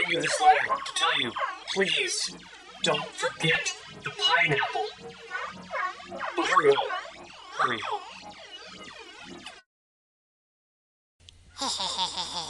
writing you this letter to tell you, please, don't forget the pineapple. But hurry home. Hurry home.